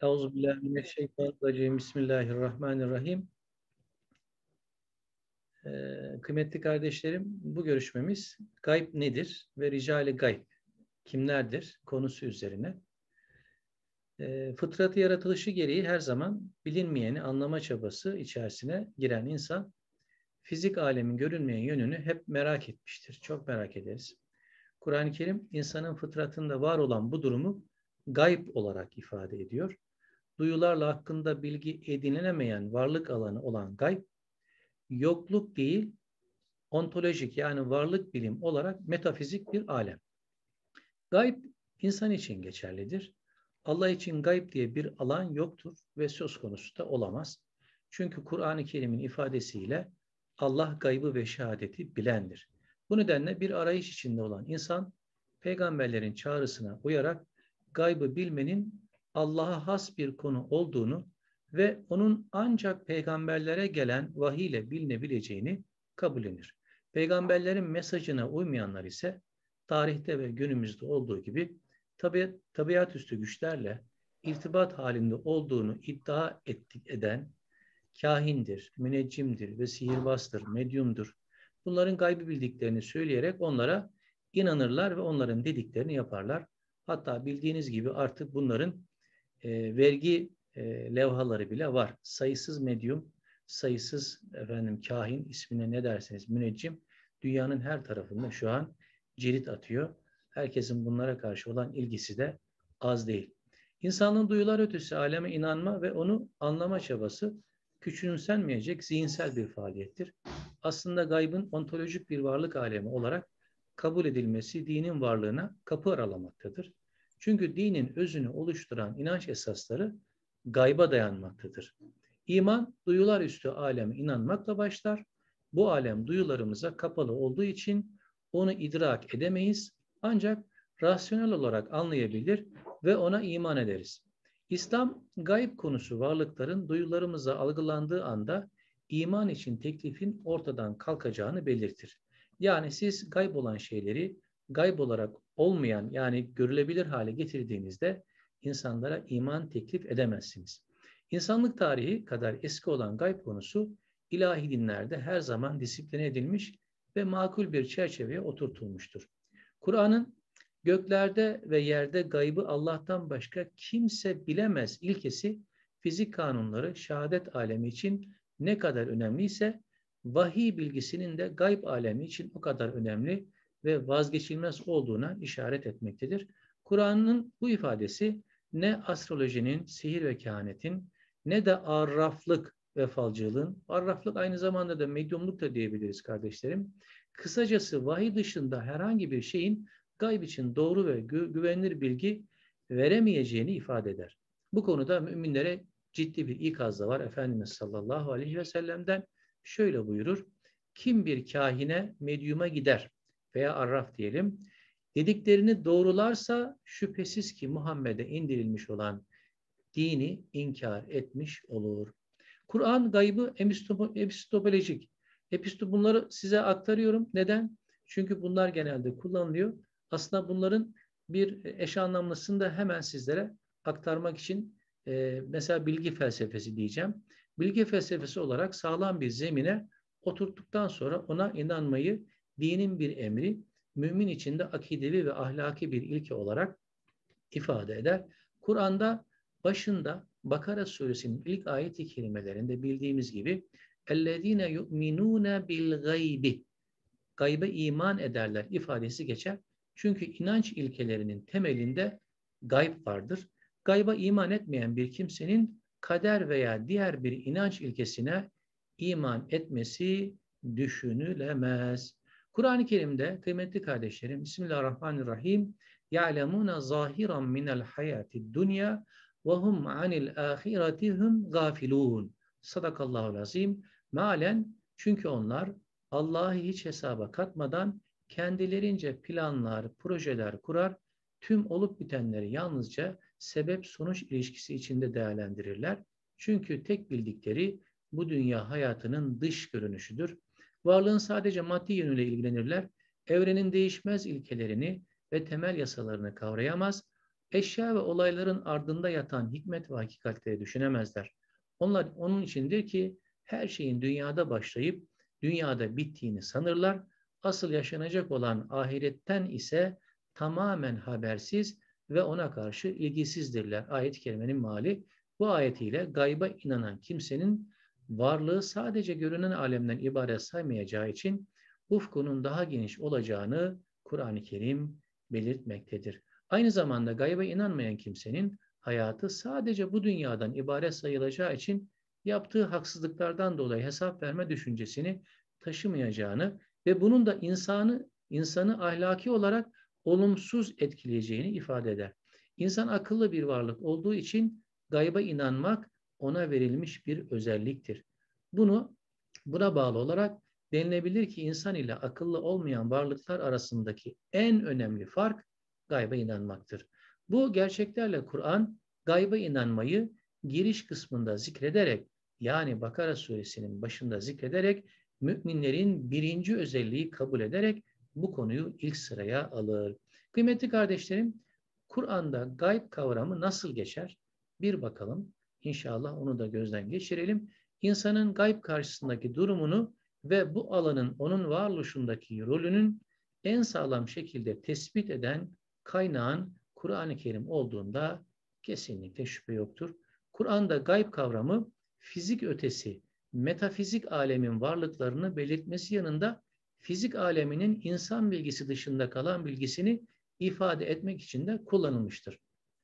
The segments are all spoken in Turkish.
Euzubillahimineşşeytanirracim. Bismillahirrahmanirrahim. Kıymetli kardeşlerim, bu görüşmemiz gayb nedir ve rical-i gayb kimlerdir konusu üzerine. Fıtratı yaratılışı gereği her zaman bilinmeyeni anlama çabası içerisine giren insan, fizik alemin görünmeyen yönünü hep merak etmiştir. Çok merak ederiz. Kur'an-ı Kerim insanın fıtratında var olan bu durumu gayb olarak ifade ediyor. Duyularla hakkında bilgi edinilemeyen varlık alanı olan gayb, yokluk değil, ontolojik yani varlık bilim olarak metafizik bir alem. Gayb insan için geçerlidir. Allah için gayb diye bir alan yoktur ve söz konusu da olamaz. Çünkü Kur'an-ı Kerim'in ifadesiyle Allah gaybı ve şehadeti bilendir. Bu nedenle bir arayış içinde olan insan, peygamberlerin çağrısına uyarak gaybı bilmenin Allah'a has bir konu olduğunu ve onun ancak peygamberlere gelen vahiy ile bilinebileceğini kabullenir. Peygamberlerin mesajına uymayanlar ise tarihte ve günümüzde olduğu gibi tabiatüstü güçlerle irtibat halinde olduğunu iddia eden kahindir, müneccimdir ve sihirbazdır, medyumdur. Bunların gaybı bildiklerini söyleyerek onlara inanırlar ve onların dediklerini yaparlar. Hatta bildiğiniz gibi artık bunların vergi levhaları bile var. Sayısız medyum, sayısız kahin, ismine ne derseniz müneccim, dünyanın her tarafında şu an cirit atıyor. Herkesin bunlara karşı olan ilgisi de az değil. İnsanlığın duyular ötesi aleme inanma ve onu anlama çabası küçümsenmeyecek zihinsel bir faaliyettir. Aslında gaybın ontolojik bir varlık alemi olarak kabul edilmesi dinin varlığına kapı aralamaktadır. Çünkü dinin özünü oluşturan inanç esasları gayba dayanmaktadır. İman, duyular üstü aleme inanmakla başlar. Bu alem duyularımıza kapalı olduğu için onu idrak edemeyiz. Ancak rasyonel olarak anlayabilir ve ona iman ederiz. İslam, gayb konusu varlıkların duyularımıza algılandığı anda iman için teklifin ortadan kalkacağını belirtir. Yani siz gayb olan şeyleri gayb olarak olmayan yani görülebilir hale getirdiğinizde insanlara iman teklif edemezsiniz. İnsanlık tarihi kadar eski olan gayb konusu ilahi dinlerde her zaman disipline edilmiş ve makul bir çerçeveye oturtulmuştur. Kur'an'ın göklerde ve yerde gaybı Allah'tan başka kimse bilemez ilkesi fizik kanunları şehadet alemi için ne kadar önemliyse vahiy bilgisinin de gayb alemi için o kadar önemli ve vazgeçilmez olduğuna işaret etmektedir. Kur'an'ın bu ifadesi ne astrolojinin, sihir ve kehanetin ne de arraflık ve falcılığın, arraflık aynı zamanda da medyumluk da diyebiliriz kardeşlerim. Kısacası vahiy dışında herhangi bir şeyin gayb için doğru ve güvenilir bilgi veremeyeceğini ifade eder. Bu konuda müminlere ciddi bir ikaz da var. Efendimiz sallallahu aleyhi ve sellem'den şöyle buyurur. Kim bir kahine, medyuma gider veya arraf diyelim, dediklerini doğrularsa şüphesiz ki Muhammed'e indirilmiş olan dini inkar etmiş olur. Kur'an gaybı epistemolojik. Bunları size aktarıyorum. Neden? Çünkü bunlar genelde kullanılıyor. Aslında bunların bir eş anlamlısını da hemen sizlere aktarmak için mesela bilgi felsefesi diyeceğim. Bilgi felsefesi olarak sağlam bir zemine oturttuktan sonra ona inanmayı dinin bir emri, mümin içinde akidevi ve ahlaki bir ilke olarak ifade eder. Kur'an'da başında Bakara suresinin ilk ayet-i kerimelerinde bildiğimiz gibi اَلَّذ۪ينَ يُؤْمِنُونَ بِالْغَيْبِ Gaybe iman ederler ifadesi geçer. Çünkü inanç ilkelerinin temelinde gayb vardır. Gayba iman etmeyen bir kimsenin kader veya diğer bir inanç ilkesine iman etmesi düşünülemez. Kur'an-ı Kerim'de kıymetli kardeşlerim Bismillahirrahmanirrahim يَعْلَمُونَ ظَاهِرًا مِنَ الْحَيَاةِ الدُّنْيَا وَهُمْ عَنِ الْآخِرَةِ هُمْ غَافِلُونَ Sadakallahul azim. Mealen çünkü onlar Allah'ı hiç hesaba katmadan kendilerince planlar, projeler kurar, tüm olup bitenleri yalnızca sebep-sonuç ilişkisi içinde değerlendirirler. Çünkü tek bildikleri bu dünya hayatının dış görünüşüdür. Varlığın sadece maddi yönüyle ilgilenirler. Evrenin değişmez ilkelerini ve temel yasalarını kavrayamaz. Eşya ve olayların ardında yatan hikmet ve hakikatleri düşünemezler. Onlar onun içindir ki her şeyin dünyada başlayıp dünyada bittiğini sanırlar. Asıl yaşanacak olan ahiretten ise tamamen habersiz ve ona karşı ilgisizdirler. Ayet-i kerimenin meali bu ayetiyle gayba inanan kimsenin varlığı sadece görünen alemden ibaret saymayacağı için ufkunun daha geniş olacağını Kur'an-ı Kerim belirtmektedir. Aynı zamanda gayba inanmayan kimsenin hayatı sadece bu dünyadan ibaret sayılacağı için yaptığı haksızlıklardan dolayı hesap verme düşüncesini taşımayacağını ve bunun da insanı ahlaki olarak olumsuz etkileyeceğini ifade eder. İnsan akıllı bir varlık olduğu için gayba inanmak ona verilmiş bir özelliktir. Buna bağlı olarak denilebilir ki insan ile akıllı olmayan varlıklar arasındaki en önemli fark gayba inanmaktır. Bu gerçeklerle Kur'an gayba inanmayı giriş kısmında zikrederek, yani Bakara suresinin başında zikrederek müminlerin birinci özelliği kabul ederek bu konuyu ilk sıraya alır. Kıymetli kardeşlerim, Kur'an'da gayb kavramı nasıl geçer? Bir bakalım. İnşallah onu da gözden geçirelim. İnsanın gayb karşısındaki durumunu ve bu alanın onun varoluşundaki rolünün en sağlam şekilde tespit eden kaynağın Kur'an-ı Kerim olduğunda kesinlikle şüphe yoktur. Kur'an'da gayb kavramı fizik ötesi, metafizik alemin varlıklarını belirtmesi yanında fizik aleminin insan bilgisi dışında kalan bilgisini ifade etmek için de kullanılmıştır.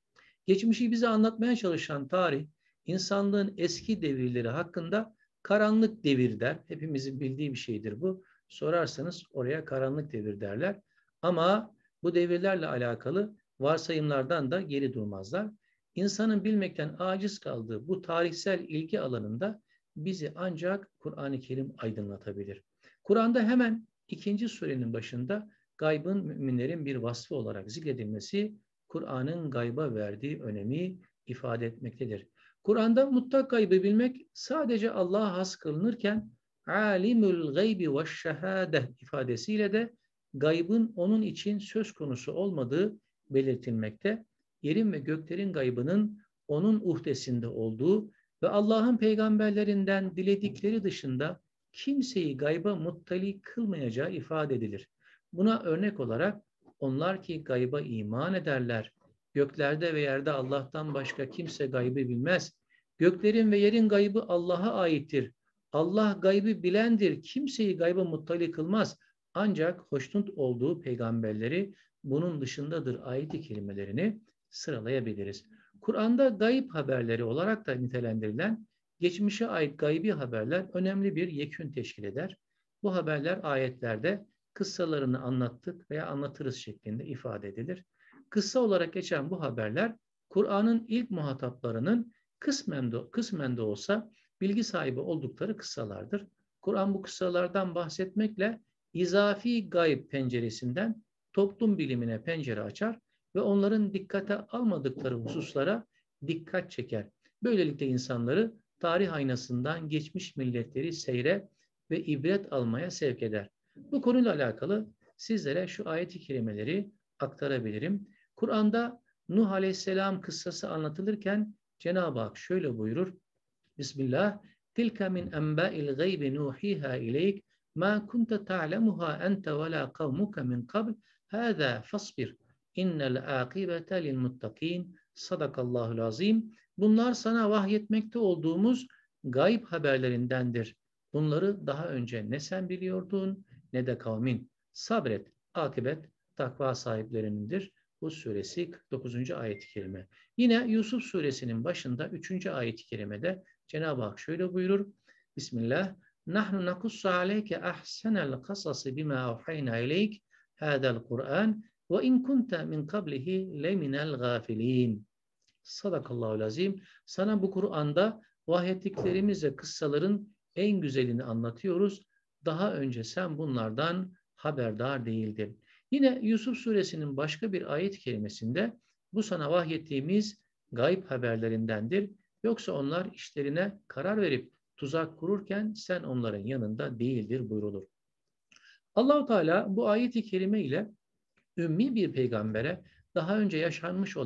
Geçmişi bize anlatmaya çalışan tarih, insanlığın eski devirleri hakkında karanlık devir der. Hepimizin bildiği bir şeydir bu. Sorarsanız oraya karanlık devir derler. Ama bu devirlerle alakalı varsayımlardan da geri durmazlar. İnsanın bilmekten aciz kaldığı bu tarihsel ilgi alanında bizi ancak Kur'an-ı Kerim aydınlatabilir. Kur'an'da hemen 2. surenin başında gaybın müminlerin bir vasfı olarak zikredilmesi Kur'an'ın gayba verdiği önemi ifade etmektedir. Kur'an'da mutlak gaybı bilmek sadece Allah'a has kılınırken alimul gaybi ve şehade ifadesiyle de gaybın onun için söz konusu olmadığı belirtilmekte. Yerin ve göklerin gaybının onun uhdesinde olduğu ve Allah'ın peygamberlerinden diledikleri dışında kimseyi gayba muttali kılmayacağı ifade edilir. Buna örnek olarak onlar ki gayba iman ederler. Göklerde ve yerde Allah'tan başka kimse gaybı bilmez. Göklerin ve yerin gaybı Allah'a aittir. Allah gaybı bilendir. Kimseyi gayba muttali kılmaz. Ancak hoşnut olduğu peygamberleri bunun dışındadır ayet-i kerimelerini sıralayabiliriz. Kur'an'da gayb haberleri olarak da nitelendirilen geçmişe ait gaybi haberler önemli bir yekün teşkil eder. Bu haberler ayetlerde kıssalarını anlattık veya anlatırız şeklinde ifade edilir. Kıssa olarak geçen bu haberler Kur'an'ın ilk muhataplarının kısmen de olsa bilgi sahibi oldukları kıssalardır. Kur'an bu kıssalardan bahsetmekle izafi gayb penceresinden toplum bilimine pencere açar ve onların dikkate almadıkları hususlara dikkat çeker. Böylelikle insanları tarih aynasından geçmiş milletleri seyre ve ibret almaya sevk eder. Bu konuyla alakalı sizlere şu ayet-i kerimeleri aktarabilirim. Kur'an'da Nuh Aleyhisselam kıssası anlatılırken Cenab-ı Hak şöyle buyurur. Bismillah. Tilka min enba'il gaybi nuhiha ileyk ma kunta ta'lemuha ente ve la kavmuka min qabl hâzâ fasbir innel âkibete lil muttakin sadakallahul azim. Bunlar sana vahyetmekte olduğumuz gayb haberlerindendir. Bunları daha önce ne sen biliyordun ne de kavmin. Sabret, akıbet takva sahiplerinindir. Bu suresi 49. ayet-i kerime. Yine Yusuf suresinin başında 3. ayet-i kerimede Cenab-ı Hak şöyle buyurur. Bismillah. Nahnu nakussu aleyke ahsenel kasası bima avhayna ileyk hadal Kur'an ve in kunta min kablihi leminel gafilin. Sadakallahul azim. Sana bu Kur'an'da vahyettiklerimizle kıssaların en güzelini anlatıyoruz. Daha önce sen bunlardan haberdar değildin. Yine Yusuf suresinin başka bir ayet-i kerimesinde bu sana vahyettiğimiz gayb haberlerindendir. Yoksa onlar işlerine karar verip tuzak kururken sen onların yanında değildir buyrulur. Allah-u Teala bu ayet-i kerime ile ümmi bir peygambere daha önce yaşanmış olan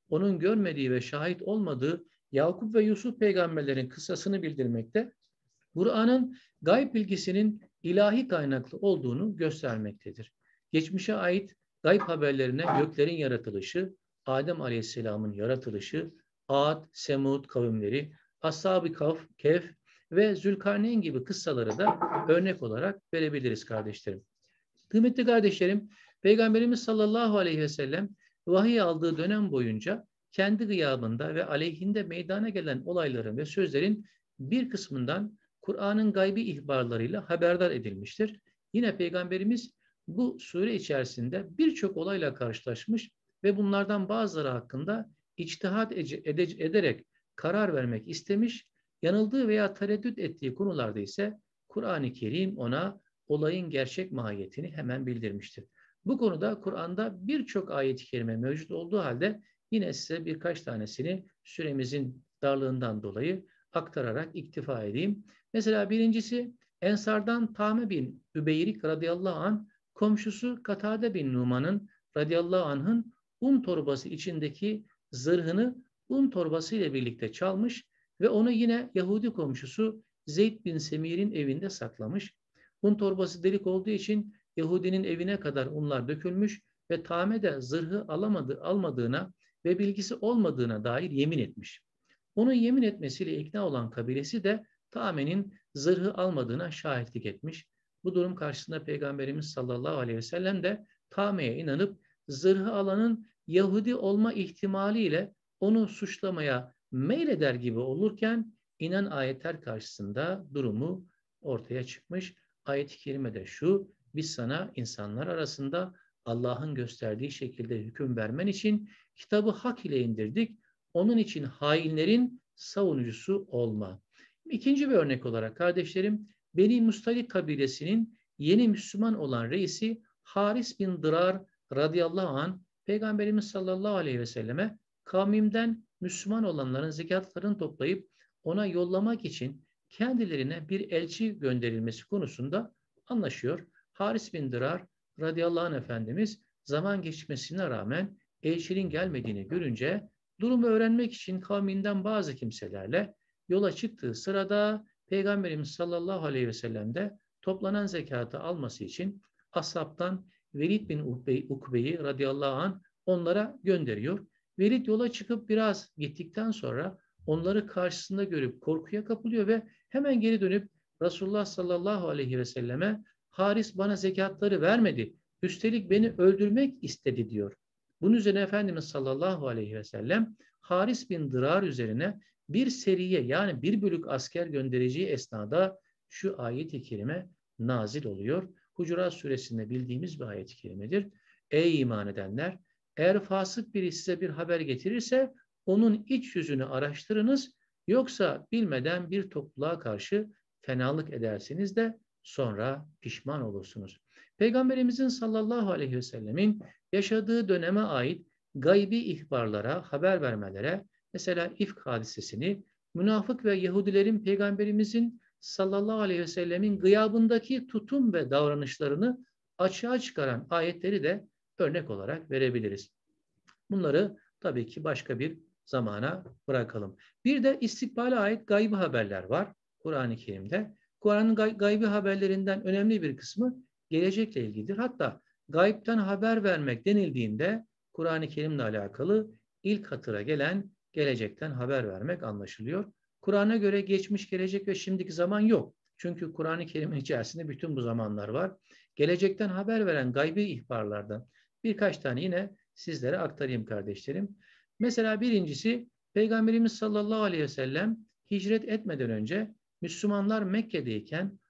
onun görmediği ve şahit olmadığı Yakup ve Yusuf peygamberlerin kıssasını bildirmekte, Kur'an'ın gayb bilgisinin ilahi kaynaklı olduğunu göstermektedir. Geçmişe ait gayb haberlerine göklerin yaratılışı, Adem Aleyhisselam'ın yaratılışı, Ad, Semud kavimleri, Ashab-ı Kehf ve Zülkarneyn gibi kıssaları da örnek olarak verebiliriz kardeşlerim. Kıymetli kardeşlerim, Peygamberimiz sallallahu aleyhi ve sellem vahiy aldığı dönem boyunca kendi gıyabında ve aleyhinde meydana gelen olayların ve sözlerin bir kısmından Kur'an'ın gaybi ihbarlarıyla haberdar edilmiştir. Yine Peygamberimiz bu sure içerisinde birçok olayla karşılaşmış ve bunlardan bazıları hakkında içtihat ederek karar vermek istemiş, yanıldığı veya tereddüt ettiği konularda ise Kur'an-ı Kerim ona olayın gerçek mahiyetini hemen bildirmiştir. Bu konuda Kur'an'da birçok ayet-i kerime mevcut olduğu halde yine size birkaç tanesini süremizin darlığından dolayı aktararak iktifa edeyim. Mesela birincisi Ensardan Tame bin Übeyrik radıyallahu anh komşusu Katade bin Numan'ın radıyallahu anh'ın un torbası içindeki zırhını un torbası ile birlikte çalmış ve onu yine Yahudi komşusu Zeyd bin Semir'in evinde saklamış. Un torbası delik olduğu için Yahudinin evine kadar unlar dökülmüş ve Tame de zırhı almadığına ve bilgisi olmadığına dair yemin etmiş. Onun yemin etmesiyle ikna olan kabilesi de Tame'nin zırhı almadığına şahitlik etmiş. Bu durum karşısında Peygamberimiz sallallahu aleyhi ve sellem de Tame'ye inanıp zırhı alanın Yahudi olma ihtimaliyle onu suçlamaya meyleder gibi olurken inen ayetler karşısında durumu ortaya çıkmış. Ayet-i kerimede şu: biz sana insanlar arasında Allah'ın gösterdiği şekilde hüküm vermen için kitabı hak ile indirdik. Onun için hainlerin savunucusu olma. İkinci bir örnek olarak kardeşlerim, Beni Mustalik kabilesinin yeni Müslüman olan reisi Haris bin Dırar radıyallahu anh Peygamberimiz sallallahu aleyhi ve selleme kavmimden Müslüman olanların zekatlarını toplayıp ona yollamak için kendilerine bir elçi gönderilmesi konusunda anlaşıyor. Haris bin Dırar radıyallahu anh Efendimiz zaman geçmesine rağmen elçinin gelmediğini görünce durumu öğrenmek için kavminden bazı kimselerle yola çıktığı sırada Peygamberimiz sallallahu aleyhi ve sellem de toplanan zekatı alması için ashabtan Velid bin Ukbe'yi radıyallahu anh onlara gönderiyor. Velid yola çıkıp biraz gittikten sonra onları karşısında görüp korkuya kapılıyor ve hemen geri dönüp Resulullah sallallahu aleyhi ve selleme Haris bana zekatları vermedi, üstelik beni öldürmek istedi diyor. Bunun üzerine Efendimiz sallallahu aleyhi ve sellem Haris bin Dırar üzerine bir seriye yani bir bölük asker göndereceği esnada şu ayet-i kerime nazil oluyor. Hucurat suresinde bildiğimiz bir ayet-i kerimedir. Ey iman edenler! Eğer fasık biri size bir haber getirirse onun iç yüzünü araştırınız, yoksa bilmeden bir topluluğa karşı fenalık edersiniz de sonra pişman olursunuz. Peygamberimizin sallallahu aleyhi ve sellemin yaşadığı döneme ait gaybi ihbarlara, haber vermelere, mesela İfk hadisesini, münafık ve Yahudilerin Peygamberimizin sallallahu aleyhi ve sellemin gıyabındaki tutum ve davranışlarını açığa çıkaran ayetleri de örnek olarak verebiliriz. Bunları tabii ki başka bir zamana bırakalım. Bir de istikbale ait gaybi haberler var Kur'an-ı Kerim'de. Kur'an'ın gaybi haberlerinden önemli bir kısmı gelecekle ilgilidir. Hatta gaybten haber vermek denildiğinde Kur'an-ı Kerim'le alakalı ilk hatıra gelen gelecekten haber vermek anlaşılıyor. Kur'an'a göre geçmiş, gelecek ve şimdiki zaman yok. Çünkü Kur'an-ı Kerim'in içerisinde bütün bu zamanlar var. Gelecekten haber veren gaybi ihbarlardan birkaç tane yine sizlere aktarayım kardeşlerim. Mesela birincisi Peygamberimiz sallallahu aleyhi ve sellem hicret etmeden önce Müslümanlar Mekke'deyken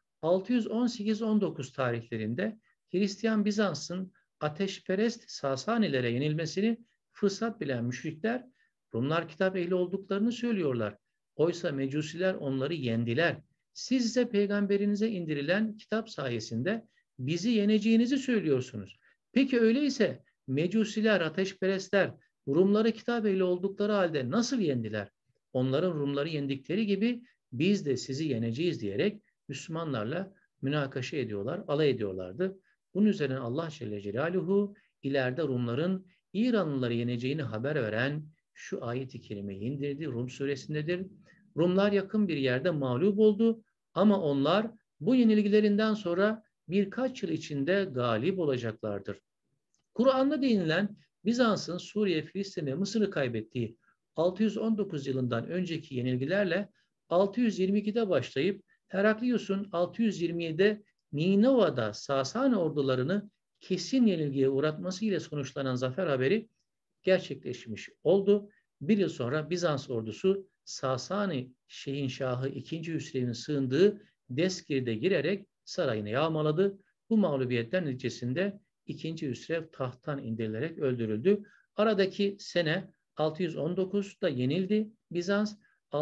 618-19 tarihlerinde Hristiyan Bizans'ın ateşperest Sasanilere yenilmesini fırsat bilen müşrikler Rumlar kitap ehli olduklarını söylüyorlar. Oysa Mecusiler onları yendiler. Siz ise peygamberinize indirilen kitap sayesinde bizi yeneceğinizi söylüyorsunuz. Peki öyleyse Mecusiler, ateşperestler Rumları kitap ehli oldukları halde nasıl yendiler? Onların Rumları yendikleri gibi biz de sizi yeneceğiz diyerek Müslümanlarla münakaşa ediyorlar, alay ediyorlardı. Bunun üzerine Allah Celle Celaluhu ileride Rumların İranlıları yeneceğini haber veren şu ayet-i kerimeyi indirdi. Rum suresindedir. Rumlar yakın bir yerde mağlup oldu ama onlar bu yenilgilerinden sonra birkaç yıl içinde galip olacaklardır. Kur'an'da değinilen Bizans'ın Suriye, Filistin ve Mısır'ı kaybettiği 619 yılından önceki yenilgilerle 622'de başlayıp Heraklius'un 627'de Ninova'da Sasani ordularını kesin yenilgiye uğratması ile sonuçlanan zafer haberi gerçekleşmiş oldu. Bir yıl sonra Bizans ordusu Sasani Şehinşahı II. Hüsrev'in sığındığı Deskir'de girerek sarayını yağmaladı. Bu mağlubiyetler neticesinde II. Hüsrev tahttan indirilerek öldürüldü. Aradaki sene 619'da yenildi Bizans.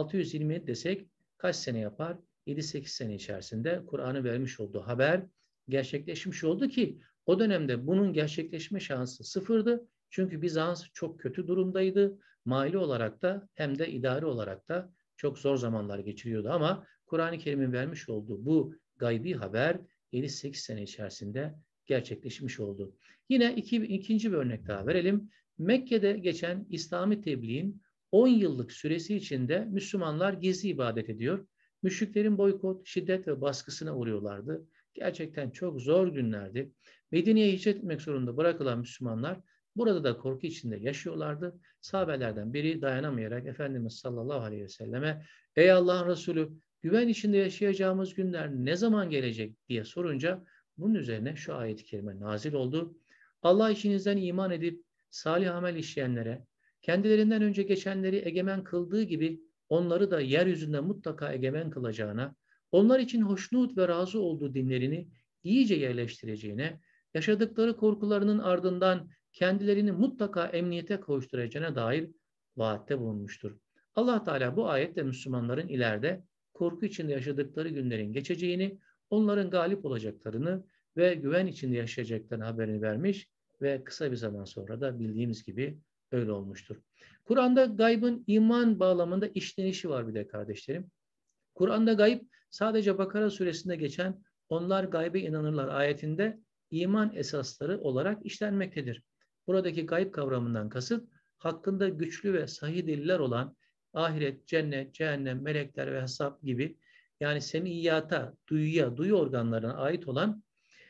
627 desek kaç sene yapar? 7-8 sene içerisinde Kur'an'ın vermiş olduğu haber gerçekleşmiş oldu ki o dönemde bunun gerçekleşme şansı sıfırdı. Çünkü Bizans çok kötü durumdaydı. Mali olarak da hem de idari olarak da çok zor zamanlar geçiriyordu ama Kur'an-ı Kerim'in vermiş olduğu bu gaybi haber 7-8 sene içerisinde gerçekleşmiş oldu. Yine ikinci bir örnek daha verelim. Mekke'de geçen İslami tebliğin 10 yıllık süresi içinde Müslümanlar gizli ibadet ediyor. Müşriklerin boykot, şiddet ve baskısına uğruyorlardı. Gerçekten çok zor günlerdi. Medine'ye hicret etmek zorunda bırakılan Müslümanlar burada da korku içinde yaşıyorlardı. Sahabelerden biri dayanamayarak Efendimiz sallallahu aleyhi ve selleme "Ey Allah'ın Resulü, güven içinde yaşayacağımız günler ne zaman gelecek?" diye sorunca bunun üzerine şu ayet-i kerime nazil oldu. Allah içinizden iman edip salih amel işleyenlere, kendilerinden önce geçenleri egemen kıldığı gibi onları da yeryüzünde mutlaka egemen kılacağına, onlar için hoşnut ve razı olduğu dinlerini iyice yerleştireceğine, yaşadıkları korkularının ardından kendilerini mutlaka emniyete kavuşturacağına dair vaatte bulunmuştur. Allah Teala bu ayette Müslümanların ileride korku içinde yaşadıkları günlerin geçeceğini, onların galip olacaklarını ve güven içinde yaşayacaklarını haberini vermiş ve kısa bir zaman sonra da bildiğimiz gibi öyle olmuştur. Kur'an'da gaybın iman bağlamında işlenişi var bir de kardeşlerim. Kur'an'da gayb sadece Bakara suresinde geçen "onlar gaybe inanırlar" ayetinde iman esasları olarak işlenmektedir. Buradaki gayb kavramından kasıt hakkında güçlü ve sahih deliller olan ahiret, cennet, cehennem, melekler ve hesap gibi yani semiyyata, duyuya, duyu organlarına ait olan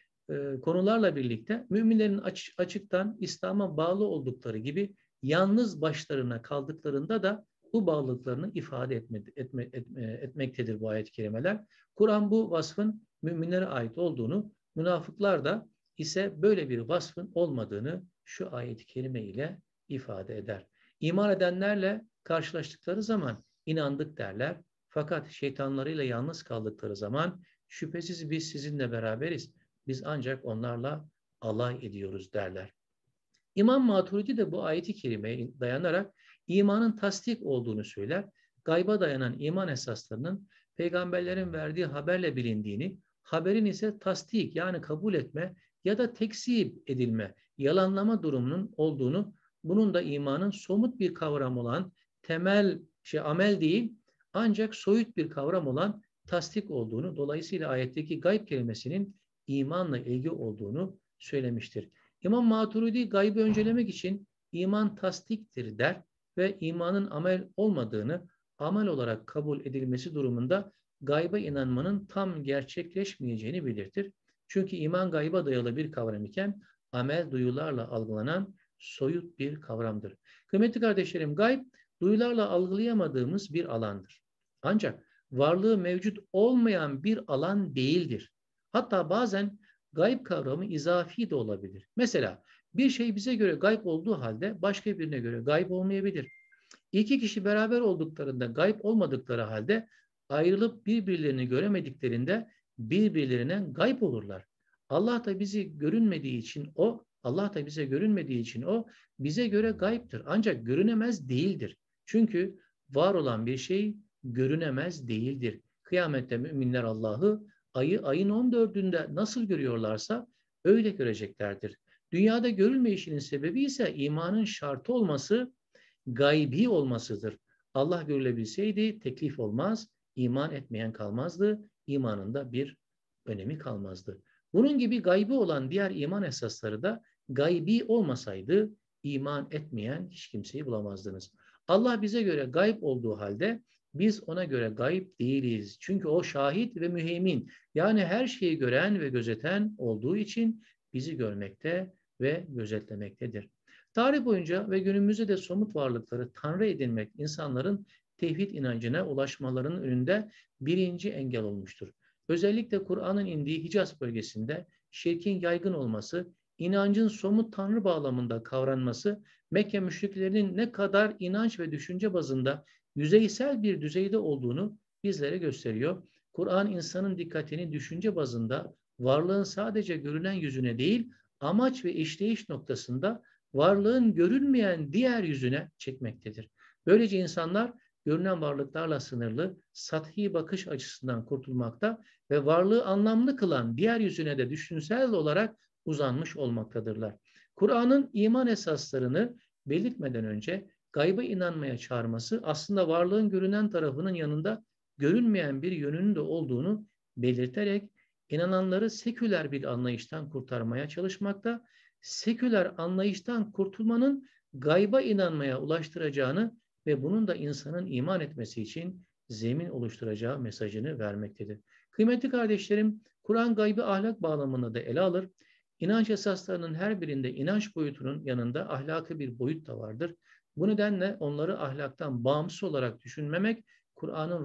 konularla birlikte müminlerin açıktan İslam'a bağlı oldukları gibi yalnız başlarına kaldıklarında da bu bağlılıklarını ifade etmektedir bu ayet-i kerimeler. Kur'an bu vasfın müminlere ait olduğunu, münafıklar da ise böyle bir vasfın olmadığını şu ayet-i kerime ile ifade eder. İman edenlerle karşılaştıkları zaman inandık derler. Fakat şeytanlarıyla yalnız kaldıkları zaman şüphesiz biz sizinle beraberiz. Biz ancak onlarla alay ediyoruz derler. İmam Maturidi de bu ayeti kerimeye dayanarak imanın tasdik olduğunu söyler. Gayba dayanan iman esaslarının peygamberlerin verdiği haberle bilindiğini, haberin ise tasdik yani kabul etme ya da tekzip edilme, yalanlama durumunun olduğunu, bunun da imanın somut bir kavram olan temel amel değil ancak soyut bir kavram olan tasdik olduğunu, dolayısıyla ayetteki gayb kelimesinin imanla ilgili olduğunu söylemiştir. İmam Maturidi gaybı öncelemek için iman tasdiktir der ve imanın amel olmadığını, amel olarak kabul edilmesi durumunda gayba inanmanın tam gerçekleşmeyeceğini belirtir. Çünkü iman gayba dayalı bir kavram iken amel duyularla algılanan soyut bir kavramdır. Kıymetli kardeşlerim, gayb duyularla algılayamadığımız bir alandır. Ancak varlığı mevcut olmayan bir alan değildir. Hatta bazen gayb kavramı izafi de olabilir. Mesela bir şey bize göre gayb olduğu halde başka birine göre gayb olmayabilir. İki kişi beraber olduklarında gayb olmadıkları halde ayrılıp birbirlerini göremediklerinde birbirlerine gayb olurlar. Allah da bizi görünmediği için Allah da bize görünmediği için o bize göre gaybdır. Ancak görünemez değildir. Çünkü var olan bir şey görünemez değildir. Kıyamette müminler Allah'ı ayın 14'ünde nasıl görüyorlarsa öyle göreceklerdir. Dünyada görülmeyişinin sebebi ise imanın şartı olması, gaybi olmasıdır. Allah görülebilseydi teklif olmaz, iman etmeyen kalmazdı, imanında bir önemi kalmazdı. Bunun gibi gaybi olan diğer iman esasları da gaybi olmasaydı iman etmeyen hiç kimseyi bulamazdınız. Allah bize göre gayb olduğu halde biz ona göre gayb değiliz. Çünkü o şahit ve müheymin, yani her şeyi gören ve gözeten olduğu için bizi görmekte ve gözetlemektedir. Tarih boyunca ve günümüzde de somut varlıkları tanrı edinmek insanların tevhid inancına ulaşmalarının önünde birinci engel olmuştur. Özellikle Kur'an'ın indiği Hicaz bölgesinde şirkin yaygın olması, inancın somut tanrı bağlamında kavranması, Mekke müşriklerinin ne kadar inanç ve düşünce bazında yüzeysel bir düzeyde olduğunu bizlere gösteriyor. Kur'an insanın dikkatini düşünce bazında varlığın sadece görünen yüzüne değil, amaç ve işleyiş noktasında varlığın görünmeyen diğer yüzüne çekmektedir. Böylece insanlar görünen varlıklarla sınırlı, sathi bakış açısından kurtulmakta ve varlığı anlamlı kılan diğer yüzüne de düşünsel olarak uzanmış olmaktadırlar. Kur'an'ın iman esaslarını belirtmeden önce gayba inanmaya çağırması aslında varlığın görünen tarafının yanında görünmeyen bir yönünün de olduğunu belirterek inananları seküler bir anlayıştan kurtarmaya çalışmakta, seküler anlayıştan kurtulmanın gayba inanmaya ulaştıracağını ve bunun da insanın iman etmesi için zemin oluşturacağı mesajını vermektedir. Kıymetli kardeşlerim, Kur'an gaybı ahlak bağlamında da ele alır. İnanç esaslarının her birinde inanç boyutunun yanında ahlaki bir boyut da vardır. Bu nedenle onları ahlaktan bağımsız olarak düşünmemek Kur'an'ın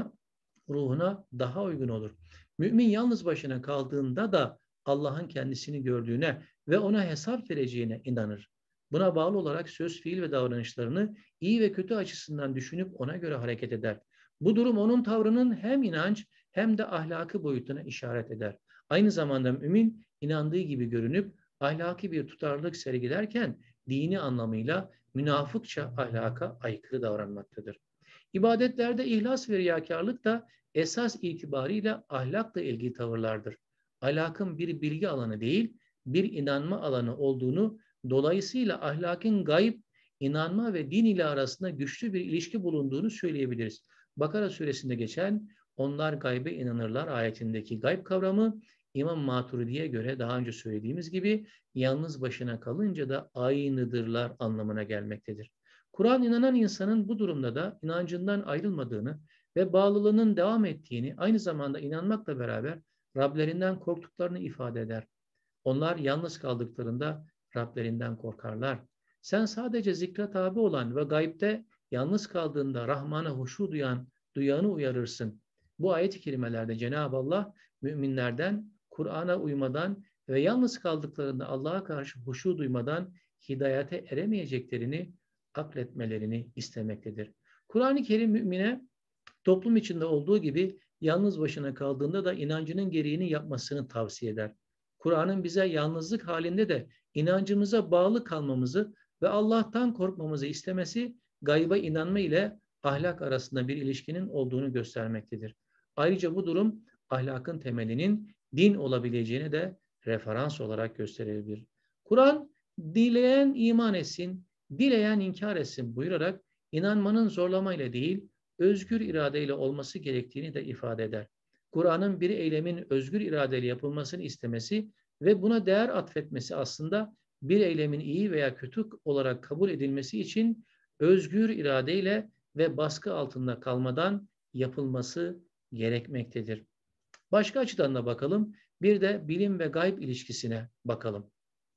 ruhuna daha uygun olur. Mümin yalnız başına kaldığında da Allah'ın kendisini gördüğüne ve ona hesap vereceğine inanır. Buna bağlı olarak söz, fiil ve davranışlarını iyi ve kötü açısından düşünüp ona göre hareket eder. Bu durum onun tavrının hem inanç hem de ahlaki boyutuna işaret eder. Aynı zamanda mümin inandığı gibi görünüp ahlaki bir tutarlılık sergilerken dini anlamıyla münafıkça ahlaka aykırı davranmaktadır. İbadetlerde ihlas ve riyakarlık da esas itibariyle ahlakla ilgili tavırlardır. Ahlakın bir bilgi alanı değil, bir inanma alanı olduğunu, dolayısıyla ahlakın gayb, inanma ve din ile arasında güçlü bir ilişki bulunduğunu söyleyebiliriz. Bakara suresinde geçen onlar gaybe inanırlar ayetindeki gayb kavramı İmam Maturidi'ye göre daha önce söylediğimiz gibi yalnız başına kalınca da aynıdırlar anlamına gelmektedir. Kur'an inanan insanın bu durumda da inancından ayrılmadığını ve bağlılığının devam ettiğini, aynı zamanda inanmakla beraber Rablerinden korktuklarını ifade eder. Onlar yalnız kaldıklarında Rablerinden korkarlar. Sen sadece zikre tabi olan ve gaybde yalnız kaldığında Rahman'a huşu duyanı uyarırsın. Bu ayet-i kerimelerde Cenab-ı Allah müminlerden Kur'an'a uymadan ve yalnız kaldıklarında Allah'a karşı huşu duymadan hidayete eremeyeceklerini akletmelerini istemektedir. Kur'an-ı Kerim mümine toplum içinde olduğu gibi yalnız başına kaldığında da inancının gereğini yapmasını tavsiye eder. Kur'an'ın bize yalnızlık halinde de inancımıza bağlı kalmamızı ve Allah'tan korkmamızı istemesi gayba inanma ile ahlak arasında bir ilişkinin olduğunu göstermektedir. Ayrıca bu durum ahlakın temelinin din olabileceğine de referans olarak gösterilebilir. Kur'an dileyen iman etsin, dileyen inkar etsin buyurarak inanmanın zorlamayla değil, özgür iradeyle olması gerektiğini de ifade eder. Kur'an'ın bir eylemin özgür iradeyle yapılmasını istemesi ve buna değer atfetmesi aslında bir eylemin iyi veya kötü olarak kabul edilmesi için özgür iradeyle ve baskı altında kalmadan yapılması gerekmektedir. Başka açıdan da bakalım. Bir de bilim ve gayb ilişkisine bakalım.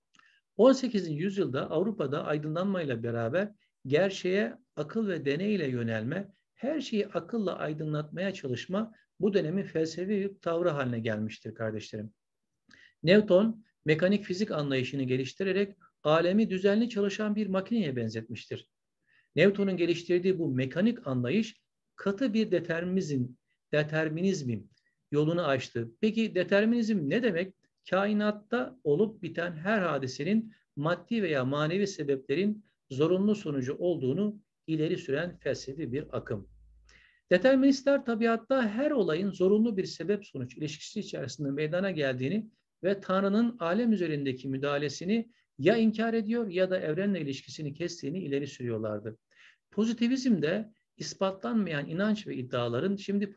18. yüzyılda Avrupa'da aydınlanmayla beraber gerçeğe akıl ve deneyle yönelme, her şeyi akılla aydınlatmaya çalışma bu dönemin felsefi bir tavrı haline gelmiştir kardeşlerim. Newton mekanik fizik anlayışını geliştirerek alemi düzenli çalışan bir makineye benzetmiştir. Newton'un geliştirdiği bu mekanik anlayış katı bir determinizmin yolunu açtı. Peki determinizm ne demek? Kainatta olup biten her hadisenin maddi veya manevi sebeplerin zorunlu sonucu olduğunu ileri süren felsefi bir akım. Deterministler tabiatta her olayın zorunlu bir sebep-sonuç ilişkisi içerisinde meydana geldiğini ve Tanrı'nın alem üzerindeki müdahalesini ya inkar ediyor ya da evrenle ilişkisini kestiğini ileri sürüyorlardı. Pozitivizmde ispatlanmayan inanç ve iddiaların şimdi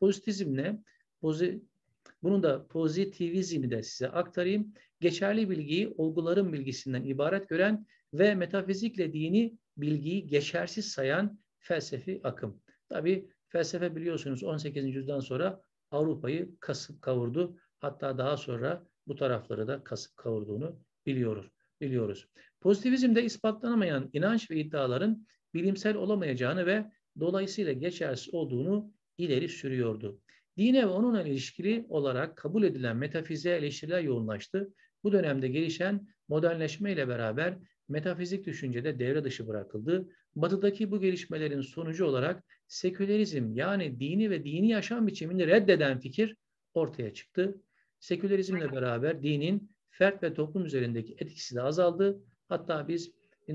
bunun da pozitivizmi de size aktarayım. Geçerli bilgiyi olguların bilgisinden ibaret gören ve metafizikle dini bilgiyi geçersiz sayan felsefi akım. Tabii felsefe biliyorsunuz 18. yüzyıldan sonra Avrupa'yı kasıp kavurdu. Hatta daha sonra bu tarafları da kasıp kavurduğunu biliyoruz. Pozitivizmde ispatlanamayan inanç ve iddiaların bilimsel olamayacağını ve dolayısıyla geçersiz olduğunu ileri sürüyordu. Dine ve onunla ilişkili olarak kabul edilen metafiziğe eleştiriler yoğunlaştı. Bu dönemde gelişen modernleşme ile beraber metafizik düşüncede devre dışı bırakıldı. Batı'daki bu gelişmelerin sonucu olarak sekülerizm yani dini ve dini yaşam biçimini reddeden fikir ortaya çıktı. Sekülerizmle beraber dinin fert ve toplum üzerindeki etkisi de azaldı. Hatta biz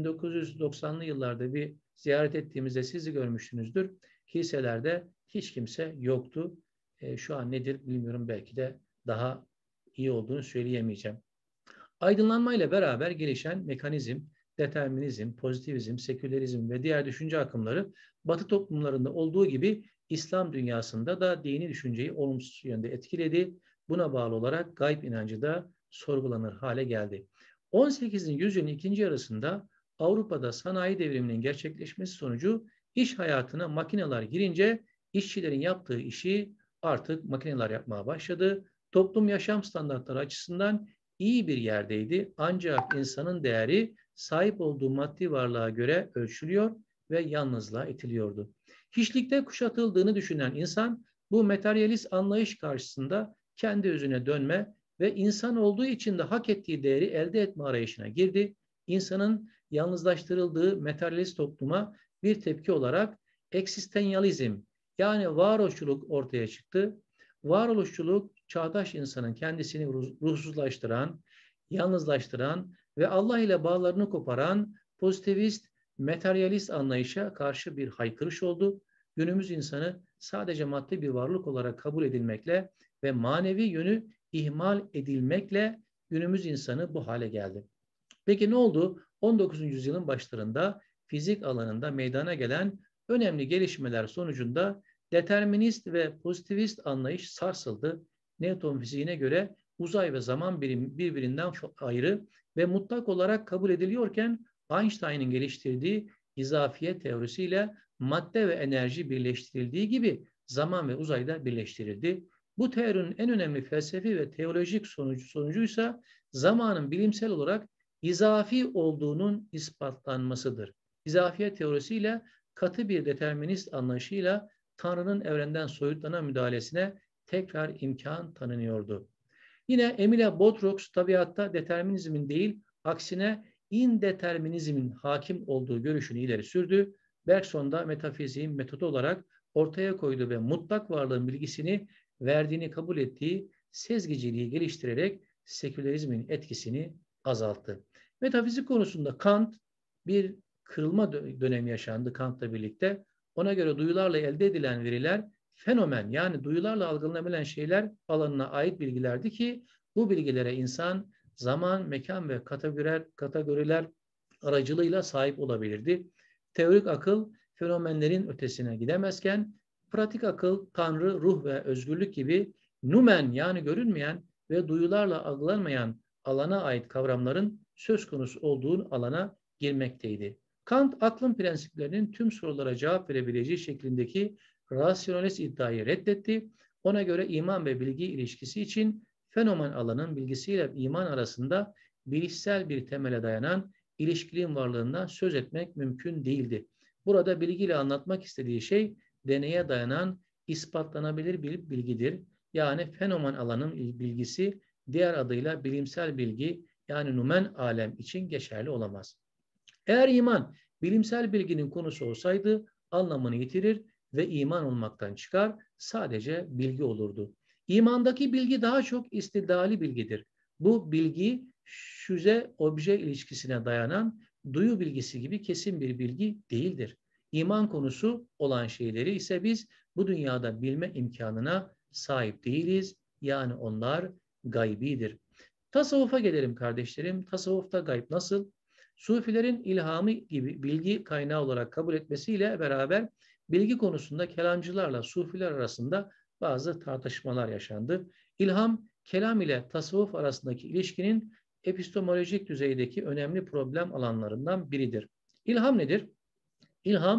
1990'lı yıllarda bir ziyaret ettiğimizde sizi görmüşsünüzdür. Kiliselerde hiç kimse yoktu. Şu an nedir bilmiyorum, belki de daha iyi olduğunu söyleyemeyeceğim. Aydınlanmayla beraber gelişen mekanizm, determinizm, pozitivizm, sekülerizm ve diğer düşünce akımları Batı toplumlarında olduğu gibi İslam dünyasında da dini düşünceyi olumsuz yönde etkiledi. Buna bağlı olarak gayb inancı da sorgulanır hale geldi. 18. yüzyılın ikinci yarısında Avrupa'da sanayi devriminin gerçekleşmesi sonucu iş hayatına makineler girince işçilerin yaptığı işi artık makineler yapmaya başladı. Toplum yaşam standartları açısından iyi bir yerdeydi. Ancak insanın değeri sahip olduğu maddi varlığa göre ölçülüyor ve yalnızlığa itiliyordu. Hiçlikte kuşatıldığını düşünen insan bu materyalist anlayış karşısında kendi özüne dönme ve insan olduğu için de hak ettiği değeri elde etme arayışına girdi. İnsanın yalnızlaştırıldığı materyalist topluma bir tepki olarak eksistenyalizm yani varoluşçuluk ortaya çıktı. Varoluşçuluk çağdaş insanın kendisini ruhsuzlaştıran, yalnızlaştıran ve Allah ile bağlarını koparan pozitivist, materyalist anlayışa karşı bir haykırış oldu. Günümüz insanı sadece maddi bir varlık olarak kabul edilmekle ve manevi yönü ihmal edilmekle günümüz insanı bu hale geldi. Peki ne oldu? 19. yüzyılın başlarında fizik alanında meydana gelen önemli gelişmeler sonucunda determinist ve pozitivist anlayış sarsıldı. Newton fiziğine göre uzay ve zaman birbirinden ayrı ve mutlak olarak kabul ediliyorken Einstein'ın geliştirdiği izafiyet teorisiyle madde ve enerji birleştirildiği gibi zaman ve uzay da birleştirildi. Bu teorinin en önemli felsefi ve teolojik sonucuysa zamanın bilimsel olarak izafi olduğunun ispatlanmasıdır. İzafiyet teorisiyle katı bir determinist anlayışıyla Tanrı'nın evrenden soyutlana müdahalesine tekrar imkan tanınıyordu. Yine Emile Bodrox tabiatta determinizmin değil, aksine indeterminizmin hakim olduğu görüşünü ileri sürdü. Bergson da metafiziğin metodu olarak ortaya koydu ve mutlak varlığın bilgisini verdiğini kabul ettiği sezgiciliği geliştirerek sekülerizmin etkisini azalttı. Metafizik konusunda Kant bir kırılma dönemi yaşandı Kant'la birlikte. Ona göre duyularla elde edilen veriler fenomen yani duyularla algılanabilen şeyler alanına ait bilgilerdi ki bu bilgilere insan zaman, mekan ve kategoriler aracılığıyla sahip olabilirdi. Teorik akıl fenomenlerin ötesine gidemezken pratik akıl, tanrı, ruh ve özgürlük gibi numen yani görünmeyen ve duyularla algılanmayan alana ait kavramların söz konusu olduğu alana girmekteydi. Kant aklın prensiplerinin tüm sorulara cevap verebileceği şeklindeki rasyonalist iddiayı reddetti. Ona göre iman ve bilgi ilişkisi için fenomen alanın bilgisiyle iman arasında bilişsel bir temele dayanan ilişkinin varlığından söz etmek mümkün değildi. Burada bilgiyle anlatmak istediği şey deneye dayanan ispatlanabilir bir bilgidir. Yani fenomen alanın bilgisi diğer adıyla bilimsel bilgi yani numen alem için geçerli olamaz. Eğer iman bilimsel bilginin konusu olsaydı anlamını yitirir ve iman olmaktan çıkar, sadece bilgi olurdu. İmandaki bilgi daha çok istidlali bilgidir. Bu bilgi şüze-obje ilişkisine dayanan duyu bilgisi gibi kesin bir bilgi değildir. İman konusu olan şeyleri ise biz bu dünyada bilme imkanına sahip değiliz. Yani onlar gaybidir. Tasavvufa gelelim kardeşlerim. Tasavvufta gayb nasıl? Sufilerin ilhamı gibi bilgi kaynağı olarak kabul etmesiyle beraber bilgi konusunda kelamcılarla sufiler arasında bazı tartışmalar yaşandı. İlham, kelam ile tasavvuf arasındaki ilişkinin epistemolojik düzeydeki önemli problem alanlarından biridir. İlham nedir? İlham,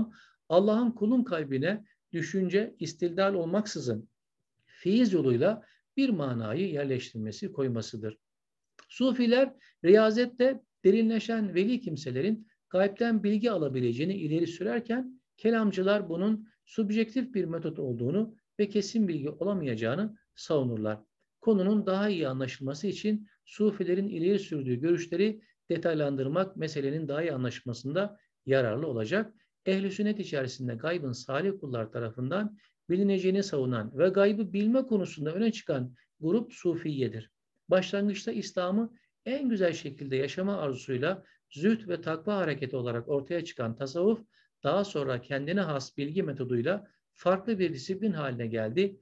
Allah'ın kulun kalbine düşünce, istildal olmaksızın feyiz yoluyla bir manayı yerleştirmesi, koymasıdır. Sufiler riyazette derinleşen veli kimselerin gaybten bilgi alabileceğini ileri sürerken kelamcılar bunun subjektif bir metot olduğunu ve kesin bilgi olamayacağını savunurlar. Konunun daha iyi anlaşılması için Sufilerin ileri sürdüğü görüşleri detaylandırmak meselenin daha iyi anlaşılmasında yararlı olacak. Ehl-i sünnet içerisinde gaybın salih kullar tarafından bilineceğini savunan ve gaybı bilme konusunda öne çıkan grup Sufiyedir. Başlangıçta İslam'ı en güzel şekilde yaşama arzusuyla zühd ve takva hareketi olarak ortaya çıkan tasavvuf, daha sonra kendine has bilgi metoduyla farklı bir disiplin haline geldi.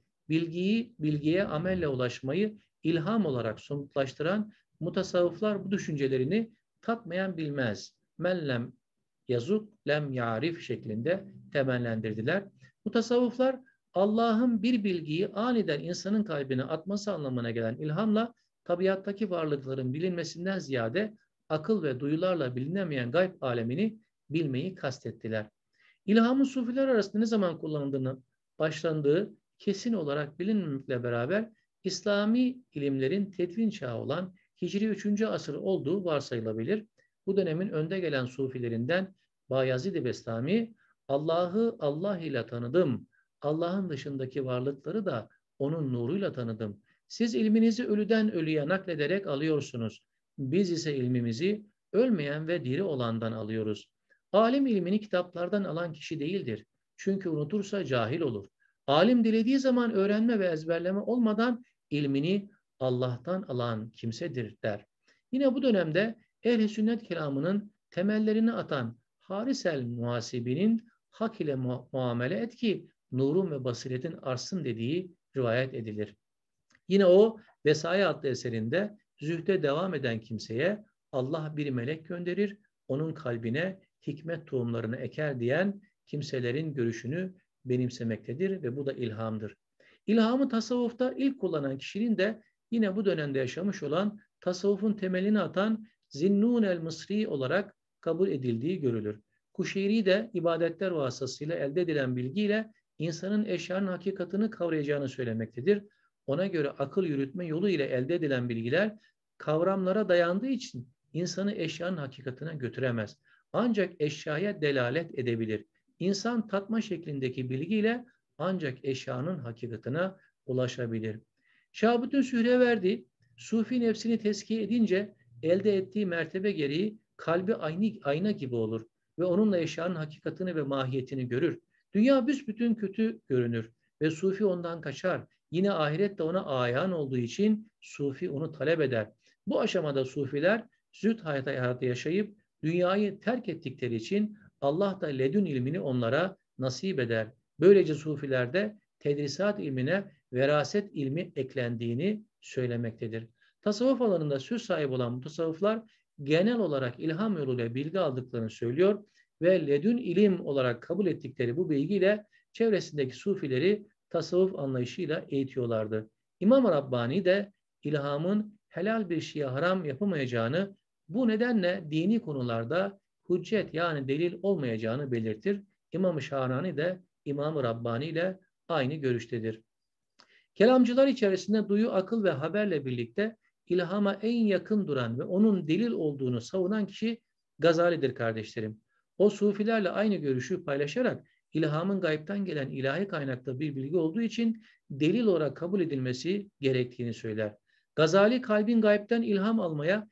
Bilgiye amelle ulaşmayı ilham olarak somutlaştıran mutasavvıflar bu düşüncelerini tatmayan bilmez. Men lem yazuk lem yarif şeklinde temellendirdiler. Mutasavvıflar Allah'ın bir bilgiyi aniden insanın kalbine atması anlamına gelen ilhamla tabiattaki varlıkların bilinmesinden ziyade akıl ve duyularla bilinemeyen gayb alemini bilmeyi kastettiler. İlhamın sufiler arasında ne zaman kullanıldığını başlandığı kesin olarak bilinmemekle beraber İslami ilimlerin tedvin çağı olan Hicri 3. asır olduğu varsayılabilir. Bu dönemin önde gelen sufilerinden Bayezid-i Bestami, Allah'ı Allah ile tanıdım, Allah'ın dışındaki varlıkları da onun nuruyla tanıdım. Siz ilminizi ölüden ölüye naklederek alıyorsunuz. Biz ise ilmimizi ölmeyen ve diri olandan alıyoruz. Alim ilmini kitaplardan alan kişi değildir. Çünkü unutursa cahil olur. Alim dilediği zaman öğrenme ve ezberleme olmadan ilmini Allah'tan alan kimsedir der. Yine bu dönemde ehl-i sünnet kelamının temellerini atan Haris el-Muhasibi'nin hak ile muamele et ki nurun ve basiretin artsın dediği rivayet edilir. Yine o Vesaya adlı eserinde zühde devam eden kimseye Allah bir melek gönderir, onun kalbine hikmet tohumlarını eker diyen kimselerin görüşünü benimsemektedir ve bu da ilhamdır. İlhamı tasavvufta ilk kullanan kişinin de yine bu dönemde yaşamış olan tasavvufun temelini atan Zinnun el-Mısri olarak kabul edildiği görülür. Kuşeyri de ibadetler vasıtasıyla elde edilen bilgiyle insanın eşyanın hakikatini kavrayacağını söylemektedir. Ona göre akıl yürütme yolu ile elde edilen bilgiler kavramlara dayandığı için insanı eşyanın hakikatine götüremez. Ancak eşyaya delalet edebilir. İnsan tatma şeklindeki bilgiyle ancak eşyanın hakikatine ulaşabilir. Şahabüddin Sühreverdi, Sufi nefsini tezkiye edince elde ettiği mertebe gereği kalbi ayna gibi olur ve onunla eşyanın hakikatini ve mahiyetini görür. Dünya büsbütün kötü görünür ve Sufi ondan kaçar. Yine ahirette ona ayan olduğu için Sufi onu talep eder. Bu aşamada Sufiler zühd hayatı yaşayıp dünyayı terk ettikleri için Allah da ledün ilmini onlara nasip eder. Böylece Sufilerde tedrisat ilmine veraset ilmi eklendiğini söylemektedir. Tasavvuf alanında söz sahibi olan mutasavvıflar genel olarak ilham yoluyla bilgi aldıklarını söylüyor ve ledün ilim olarak kabul ettikleri bu bilgiyle çevresindeki Sufileri tasavvuf anlayışıyla eğitiyorlardı. İmam Rabbani de ilhamın helal bir şeye haram yapamayacağını, bu nedenle dini konularda hüccet yani delil olmayacağını belirtir. İmam-ı Şahrani de İmam-ı Rabbani ile aynı görüştedir. Kelamcılar içerisinde duyu, akıl ve haberle birlikte ilhama en yakın duran ve onun delil olduğunu savunan kişi Gazali'dir kardeşlerim. O sufilerle aynı görüşü paylaşarak ilhamın gaybten gelen ilahi kaynakta bir bilgi olduğu için delil olarak kabul edilmesi gerektiğini söyler. Gazali kalbin gaybten ilham almaya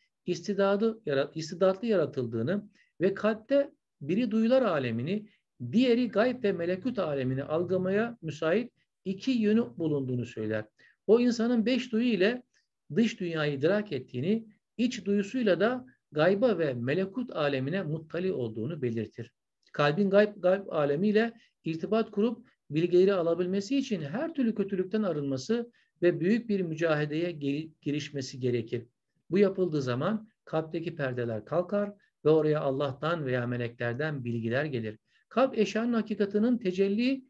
istidatlı yaratıldığını ve kalpte biri duyular alemini, diğeri gayb ve melekut alemini algılamaya müsait iki yönü bulunduğunu söyler. O insanın 5 duyu ile dış dünyayı idrak ettiğini, iç duyusuyla da gayba ve melekut alemine muttali olduğunu belirtir. Kalbin gayb alemiyle irtibat kurup bilgileri alabilmesi için her türlü kötülükten arınması ve büyük bir mücadeleye girişmesi gerekir. Bu yapıldığı zaman kalpteki perdeler kalkar ve oraya Allah'tan veya meleklerden bilgiler gelir. Kalp eşyanın hakikatinin tecelli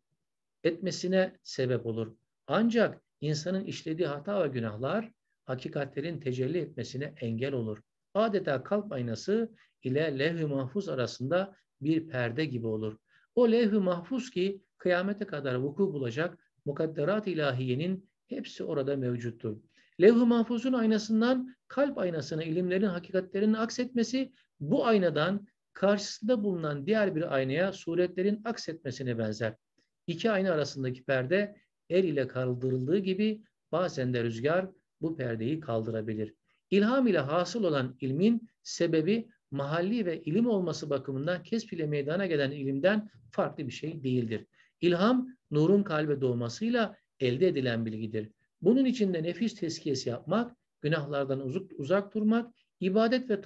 etmesine sebep olur. Ancak insanın işlediği hata ve günahlar hakikatlerin tecelli etmesine engel olur. Adeta kalp aynası ile levh-i mahfuz arasında bir perde gibi olur. O levh-i mahfuz ki kıyamete kadar vuku bulacak mukadderat-ı ilahiyenin hepsi orada mevcuttur. Levh-i mahfuzun aynasından kalp aynasına ilimlerin hakikatlerinin aksetmesi bu aynadan karşısında bulunan diğer bir aynaya suretlerin aksetmesine benzer. İki ayna arasındaki perde el ile kaldırıldığı gibi bazen de rüzgar bu perdeyi kaldırabilir. İlham ile hasıl olan ilmin sebebi mahalli ve ilim olması bakımından kesb ile meydana gelen ilimden farklı bir şey değildir. İlham, nurun kalbe doğmasıyla elde edilen bilgidir. Bunun için de nefis tezkiyesi yapmak, günahlardan uzak durmak, ibadet ve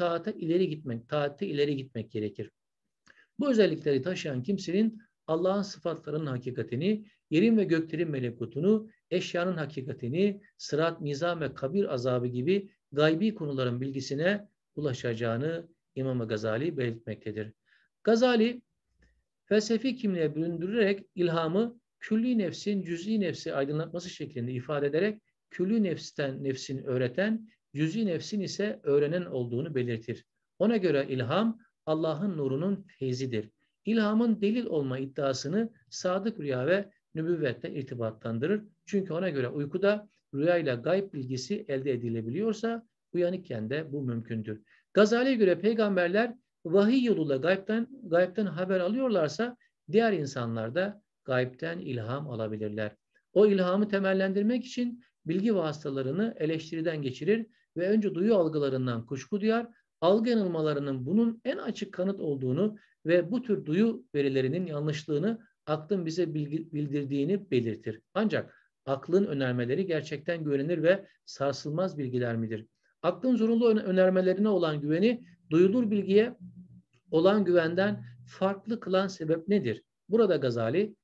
taatte ileri gitmek gerekir. Bu özellikleri taşıyan kimsenin Allah'ın sıfatlarının hakikatini, yerin ve göklerin melekutunu, eşyanın hakikatini, sırat, mizan ve kabir azabı gibi gaybi konuların bilgisine ulaşacağını İmam Gazali belirtmektedir. Gazali, felsefi kimliğe büründürerek ilhamı külli nefsin cüz'i nefsi aydınlatması şeklinde ifade ederek külli nefsin öğreten, cüz'i nefsin ise öğrenen olduğunu belirtir. Ona göre ilham Allah'ın nurunun feyzidir. İlhamın delil olma iddiasını sadık rüya ve nübüvvetle irtibatlandırır. Çünkü ona göre uykuda rüyayla gayb bilgisi elde edilebiliyorsa uyanıkken de bu mümkündür. Gazali'ye göre peygamberler vahiy yoluyla gaybten haber alıyorlarsa diğer insanlar da gaybten ilham alabilirler. O ilhamı temellendirmek için bilgi vasıtalarını eleştiriden geçirir ve önce duyu algılarından kuşku duyar, algı yanılmalarının bunun en açık kanıt olduğunu ve bu tür duyu verilerinin yanlışlığını aklın bize bildirdiğini belirtir. Ancak aklın önermeleri gerçekten güvenilir ve sarsılmaz bilgiler midir? Aklın zorunlu önermelerine olan güveni duyulur bilgiye olan güvenden farklı kılan sebep nedir? Burada Gazali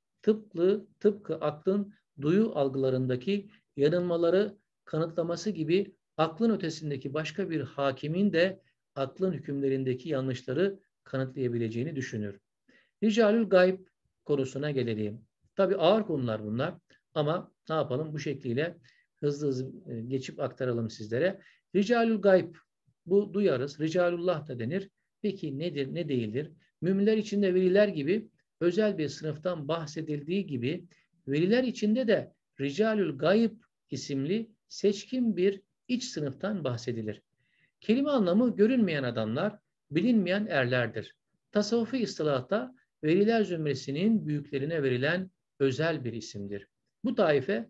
tıpkı aklın duyu algılarındaki yanılmaları kanıtlaması gibi aklın ötesindeki başka bir hakimin de aklın hükümlerindeki yanlışları kanıtlayabileceğini düşünür. Ricalül gayb konusuna gelelim. Tabii ağır konular bunlar ama ne yapalım bu şekliyle hızlı geçip aktaralım sizlere. Ricalül gayb bu duyarız. Ricalullah da denir. Peki nedir, ne değildir? Müminler içinde veliler gibi özel bir sınıftan bahsedildiği gibi veliler içinde de Ricalül Gayb isimli seçkin bir iç sınıftan bahsedilir. Kelime anlamı görünmeyen adamlar, bilinmeyen erlerdir. Tasavvufi istilahta veliler zümresinin büyüklerine verilen özel bir isimdir. Bu taife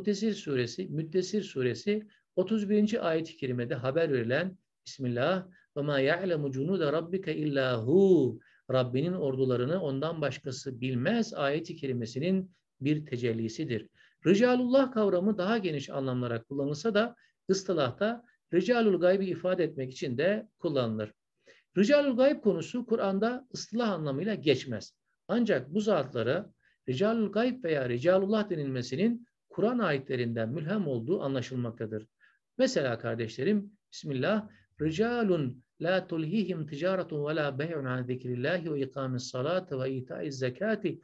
Müddessir suresi 31. ayet-i kerimede haber verilen Bismillah ve ma ya'lemu cunude rabbike illa hu. Rabbinin ordularını ondan başkası bilmez ayet-i kerimesinin bir tecellisidir. Ricalullah kavramı daha geniş anlamlara kullanılsa da ıstılahta Ricalul Gayb'i ifade etmek için de kullanılır. Ricalul Gayb konusu Kur'an'da ıstılah anlamıyla geçmez. Ancak bu zatlara Ricalul Gayb veya Ricalullah denilmesinin Kur'an ayetlerinden mülhem olduğu anlaşılmaktadır. Mesela kardeşlerim, Bismillah, Ricalun la tulhihim ticaretun ve la bey'un an zikrillahi ve ikamis salati ve itaiz zekati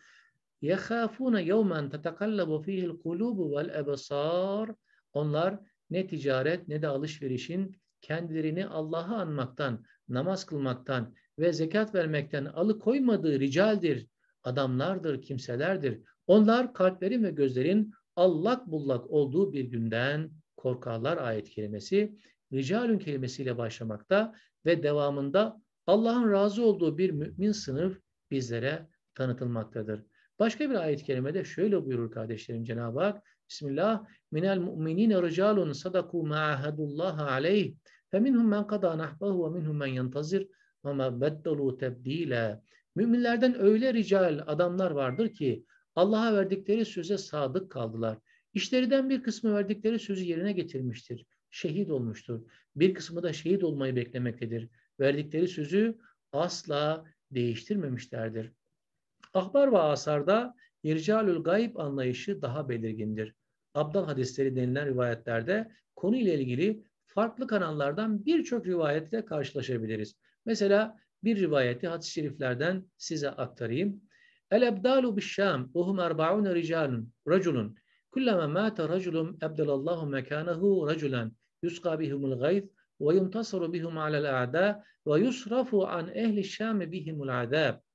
yehâfûne yevmen tetekallabu fihil kulubu vel ebsâr. Onlar ne ticaret ne de alışverişin kendilerini Allah'ı anmaktan, namaz kılmaktan ve zekat vermekten alıkoymadığı ricaldir, adamlardır, kimselerdir. Onlar kalplerin ve gözlerin allak bullak olduğu bir günden korkarlar ayet kelimesi. Ricalün kelimesiyle başlamakta ve devamında Allah'ın razı olduğu bir mümin sınıf bizlere tanıtılmaktadır. Başka bir ayet-i kerimede şöyle buyurur kardeşlerim Cenab-ı Hak. Bismillah. Minel mu'minine ricalun sadaku ma'ahadullaha aleyh. Feminhum men qada nahbahu ve minhum men yentazir ve ma beddalu tebdila. Müminlerden öyle rical adamlar vardır ki Allah'a verdikleri söze sadık kaldılar. İşlerinden bir kısmı verdikleri sözü yerine getirmiştir. Şehit olmuştur. Bir kısmı da şehit olmayı beklemektedir. Verdikleri sözü asla değiştirmemişlerdir. Ahbar ve asarda ircalül gayb anlayışı daha belirgindir. Abdal hadisleri denilen rivayetlerde konuyla ilgili farklı kanallardan birçok rivayetle karşılaşabiliriz. Mesela bir rivayeti hadis-i şeriflerden size aktarayım. El-ebdalu biş-Şam ve hum 40 raculun. Kullama mata raculun ebdelallahu mekanahu raculan yusqa bihumul gayz ve yuntasaru bihum alel a'da ve yusrafu an ehli Şam bihimul azab.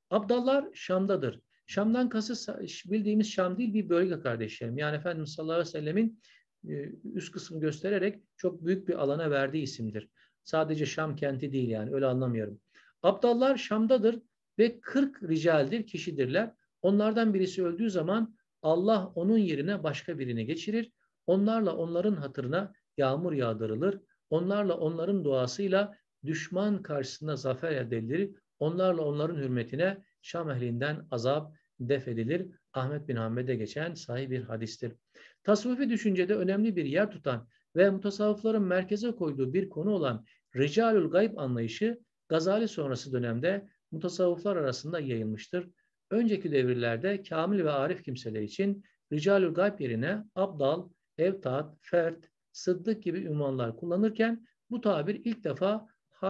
Abdallar Şam'dadır. Şam'dan kasıt bildiğimiz Şam değil, bir bölge kardeşlerim. Yani Efendimiz sallallahu aleyhi ve sellemin üst kısmı göstererek çok büyük bir alana verdiği isimdir. Sadece Şam kenti değil, yani öyle anlamıyorum. Abdallar Şam'dadır ve 40 ricaldir, kişidirler. Onlardan birisi öldüğü zaman Allah onun yerine başka birini geçirir. Onlarla onların hatırına yağmur yağdırılır. Onlarla onların duasıyla düşman karşısında zafer elde edilir. Onlarla onların hürmetine Şam ehlinden azap def edilir. Ahmet bin Hanbel'de geçen sahih bir hadistir. Tasavvufi düşüncede önemli bir yer tutan ve mutasavvıfların merkeze koyduğu bir konu olan Ricalül Gayb anlayışı Gazali sonrası dönemde mutasavvıflar arasında yayılmıştır. Önceki devirlerde kamil ve arif kimseler için Ricalül Gayb yerine Abdal, Evtat, Fert, Sıddık gibi ünvanlar kullanırken bu tabir ilk defa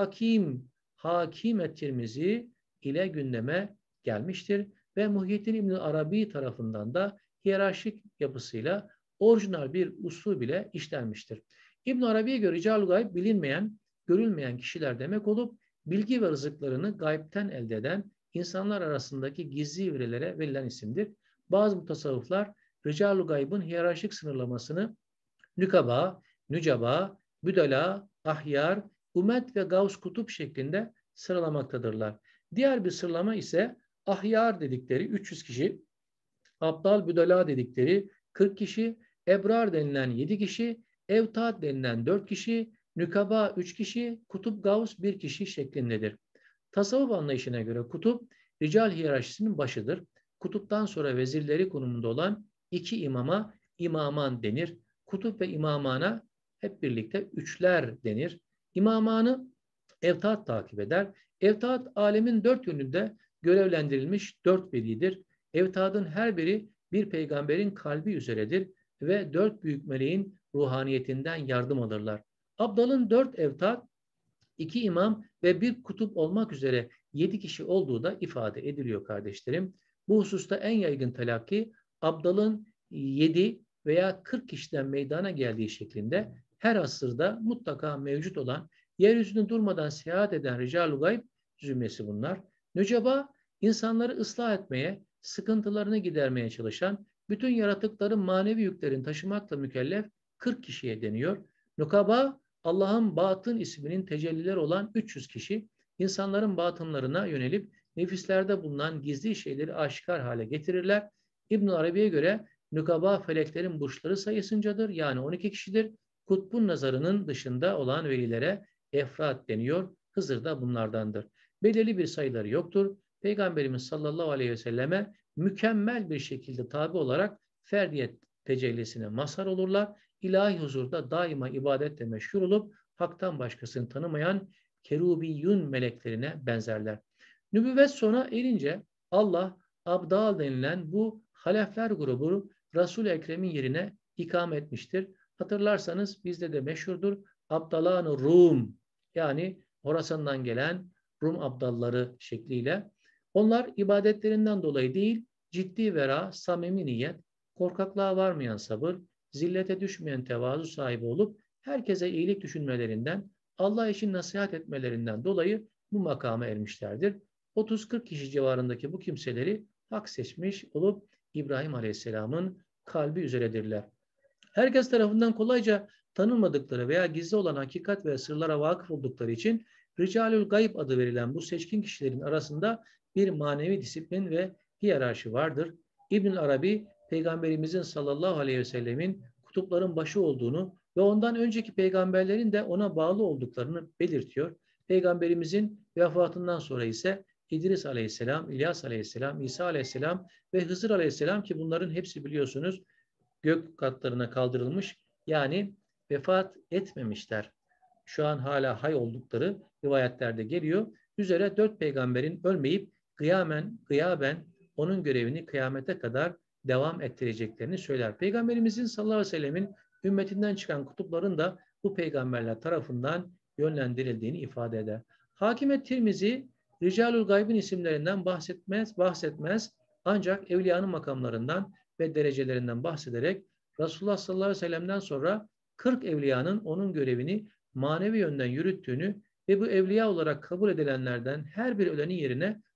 Hakim et-Tirmizi ile gündeme gelmiştir ve Muhyiddin İbn Arabi tarafından da hiyerarşik yapısıyla orijinal bir usul bile işlenmiştir. İbn Arabi'ye göre Rical-ı Gayb bilinmeyen, görülmeyen kişiler demek olup bilgi ve rızıklarını gaybten elde eden insanlar arasındaki gizli verilere verilen isimdir. Bazı mutasavvıflar Rical-ı Gayb'ın hiyerarşik sınırlamasını nükaba, nücaba, büdala, ahyar, umet ve gavs kutup şeklinde sıralamaktadırlar. Diğer bir sıralama ise ahyar dedikleri 300 kişi, abdal büdala dedikleri 40 kişi, ebrar denilen 7 kişi, evtat denilen 4 kişi, nükaba 3 kişi, kutup gavs 1 kişi şeklindedir. Tasavvuf anlayışına göre kutup, rical hiyerarşisinin başıdır. Kutuptan sonra vezirleri konumunda olan 2 imama imaman denir. Kutup ve imamana hep birlikte üçler denir. İmamanı evtat takip eder. Evtat alemin 4 yönünde görevlendirilmiş 4 velidir. Evtadın her biri bir peygamberin kalbi üzeredir ve 4 büyük meleğin ruhaniyetinden yardım alırlar. Abdal'ın 4 evtat, 2 imam ve 1 kutup olmak üzere 7 kişi olduğu da ifade ediliyor kardeşlerim. Bu hususta en yaygın telakki Abdal'ın 7 veya 40 kişiden meydana geldiği şeklinde her asırda mutlaka mevcut olan, yeryüzünde durmadan seyahat eden Rical-ı Gayb cümlesi bunlar. Nüceba, insanları ıslah etmeye, sıkıntılarını gidermeye çalışan, bütün yaratıkların manevi yüklerini taşımakla mükellef 40 kişiye deniyor. Nukaba, Allah'ın batın isminin tecellileri olan 300 kişi, insanların batınlarına yönelip nefislerde bulunan gizli şeyleri aşikar hale getirirler. İbn Arabi'ye göre nükaba feleklerin burçları sayısıncadır. Yani 12 kişidir. Kutbun nazarının dışında olan velilere efrat deniyor. Hızır da bunlardandır. Belirli bir sayıları yoktur. Peygamberimiz sallallahu aleyhi ve selleme mükemmel bir şekilde tabi olarak ferdiyet tecellisine mazhar olurlar. İlahi huzurda daima ibadetle meşhur olup haktan başkasını tanımayan kerubiyyun meleklerine benzerler. Nübüvvet sona erince Allah Abdal denilen bu halefler grubu Resul-i Ekrem'in yerine ikame etmiştir. Hatırlarsanız bizde de meşhurdur. Abdalan-ı Rum, yani Horasan'dan gelen Rum abdalları şekliyle. Onlar ibadetlerinden dolayı değil, ciddi vera, samimi niyet, korkaklığa varmayan sabır, zillete düşmeyen tevazu sahibi olup herkese iyilik düşünmelerinden, Allah için nasihat etmelerinden dolayı bu makama ermişlerdir. 30-40 kişi civarındaki bu kimseleri hak seçmiş olup İbrahim Aleyhisselam'ın kalbi üzeredirler. Herkes tarafından kolayca tanınmadıkları veya gizli olan hakikat ve sırlara vakıf oldukları için Ricalül Gayb adı verilen bu seçkin kişilerin arasında bir manevi disiplin ve hiyerarşi vardır. İbnül Arabi, Peygamberimizin sallallahu aleyhi ve sellemin kutupların başı olduğunu ve ondan önceki peygamberlerin de ona bağlı olduklarını belirtiyor. Peygamberimizin vefatından sonra ise İdris aleyhisselam, İlyas aleyhisselam, İsa aleyhisselam ve Hızır aleyhisselam, ki bunların hepsi biliyorsunuz gök katlarına kaldırılmış, yani vefat etmemişler. Şu an hala hay oldukları rivayetlerde geliyor. Üzere 4 peygamberin ölmeyip gıyaben onun görevini kıyamete kadar devam ettireceklerini söyler. Peygamberimizin sallallahu aleyhi ve sellemin ümmetinden çıkan kutupların da bu peygamberler tarafından yönlendirildiğini ifade eder. Hakim Tirmizi Ricalül Gayb'in isimlerinden bahsetmez ancak evliyanın makamlarından ve derecelerinden bahsederek Resulullah sallallahu aleyhi ve sellem'den sonra 40 evliyanın onun görevini manevi yönden yürüttüğünü ve bu evliya olarak kabul edilenlerden her bir ölenin yerine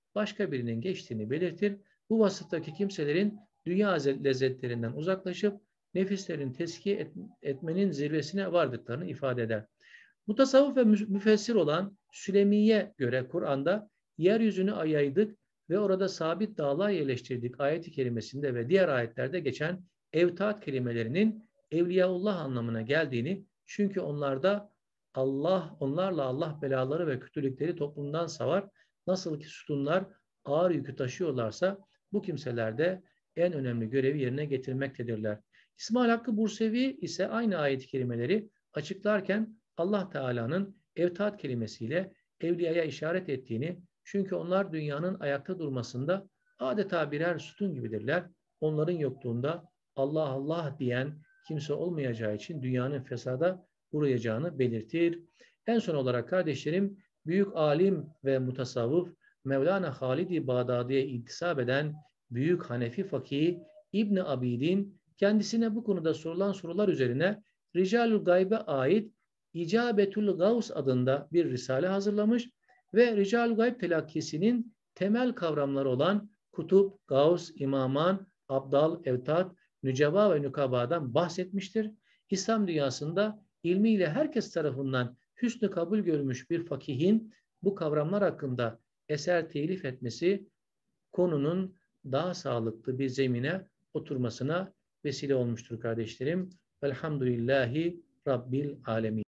başka birinin geçtiğini belirtir. Bu vasıftaki kimselerin dünya lezzetlerinden uzaklaşıp nefislerini tezkiye etmenin zirvesine vardıklarını ifade eder. Mutasavvıf ve müfessir olan Sülemi'ye göre Kur'an'da yeryüzünü yaydık ve orada sabit dağlar yerleştirdik ayeti kerimesinde ve diğer ayetlerde geçen evtat kelimelerinin Evliyaullah anlamına geldiğini, çünkü onlarla Allah belaları ve kötülükleri toplumdan savar. Nasıl ki sütunlar ağır yükü taşıyorlarsa bu kimseler de en önemli görevi yerine getirmektedirler. İsmail Hakkı Bursevi ise aynı ayet-i kerimeleri açıklarken Allah Teala'nın evtat kelimesiyle evliyaya işaret ettiğini, çünkü onlar dünyanın ayakta durmasında adeta birer sütun gibidirler. Onların yokluğunda Allah Allah diyen kimse olmayacağı için dünyanın fesada uğrayacağını belirtir. En son olarak kardeşlerim, büyük alim ve mutasavvıf Mevlana Halid-i Bağdadi'ye intisap eden büyük Hanefi fakih İbn Abidin kendisine bu konuda sorulan sorular üzerine Ricalül Gaybe ait İcabetül Gavs adında bir risale hazırlamış ve Ricalül Gayb telakkisinin temel kavramları olan Kutup, Gavs, İmaman, Abdal, Evtat, Nüceba ve Nükaba'dan bahsetmiştir. İslam dünyasında ilmiyle herkes tarafından hüsnü kabul görmüş bir fakihin bu kavramlar hakkında eser telif etmesi konunun daha sağlıklı bir zemine oturmasına vesile olmuştur kardeşlerim. Velhamdülillahi Rabbil Alemin.